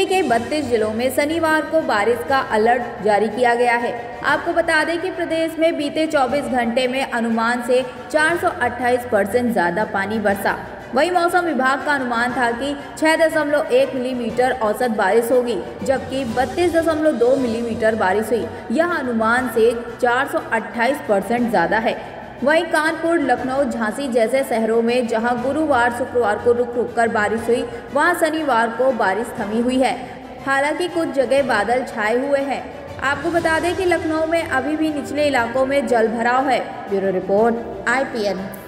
के 32 जिलों में शनिवार को बारिश का अलर्ट जारी किया गया है। आपको बता दें कि प्रदेश में बीते 24 घंटे में अनुमान से 428% ज़्यादा पानी बरसा। वहीं मौसम विभाग का अनुमान था कि 6.1 मिलीमीटर औसत बारिश होगी, जबकि 32.2 मिलीमीटर बारिश हुई। यह अनुमान से 428% ज़्यादा है। वहीं कानपुर, लखनऊ, झांसी जैसे शहरों में जहां गुरुवार, शुक्रवार को रुक रुक कर बारिश हुई, वहां शनिवार को बारिश थमी हुई है। हालांकि कुछ जगह बादल छाए हुए हैं। आपको बता दें कि लखनऊ में अभी भी निचले इलाकों में जल भराव है। Bureau report IPN।